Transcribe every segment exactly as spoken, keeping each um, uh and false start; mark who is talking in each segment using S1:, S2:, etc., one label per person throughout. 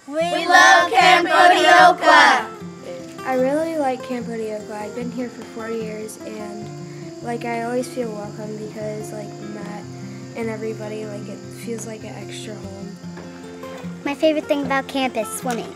S1: We love Camp Oty'Okwa!
S2: I really like Camp Oty'Okwa. I've been here for four years and like I always feel welcome because like Matt and everybody, like it feels like an extra home.
S3: My favorite thing about camp is swimming.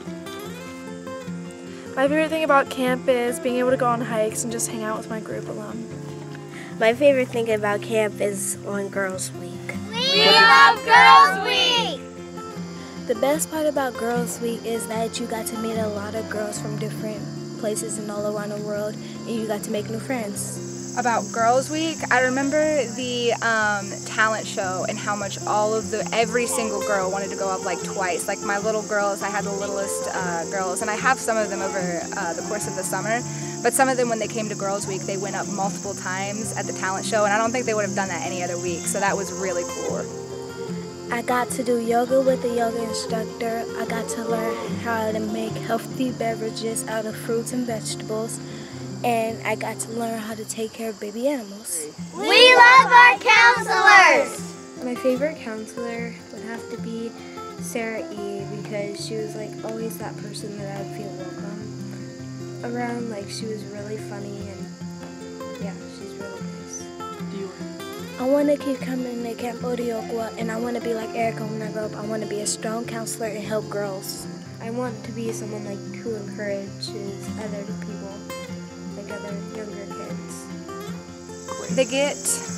S4: My favorite thing about camp is being able to go on hikes and just hang out with my group alone.
S5: My favorite thing about camp is on Girls Week.
S1: We love Girls Week!
S5: The best part about Girls Week is that you got to meet a lot of girls from different places and all around the world, and you got to make new friends.
S6: About Girls Week, I remember the um, talent show and how much all of the, every single girl wanted to go up like twice. Like my little girls, I had the littlest uh, girls, and I have some of them over uh, the course of the summer, but some of them when they came to Girls Week, they went up multiple times at the talent show, and I don't think they would have done that any other week, so that was really cool.
S5: I got to do yoga with a yoga instructor. I got to learn how to make healthy beverages out of fruits and vegetables. And I got to learn how to take care of baby animals.
S1: We love our counselors!
S2: My favorite counselor would have to be Sarah E. because she was like always that person that I'd feel welcome around. Like she was really funny and yeah, she's really nice.
S5: I want to keep coming to Camp Oty'Okwa, and I want to be like Erica when I grow up. I want to be a strong counselor and help girls.
S2: I want to be someone like who encourages other people, like other younger kids.
S6: They get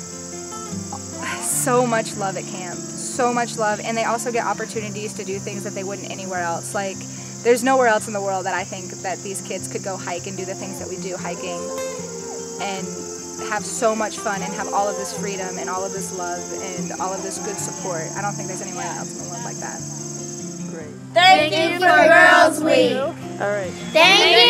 S6: so much love at camp, so much love, and they also get opportunities to do things that they wouldn't anywhere else. Like, there's nowhere else in the world that I think that these kids could go hike and do the things that we do hiking and have so much fun and have all of this freedom and all of this love and all of this good support. I don't think there's anywhere else in the world like that.
S1: Thank you for Girls Week!
S7: All right.
S1: Thank you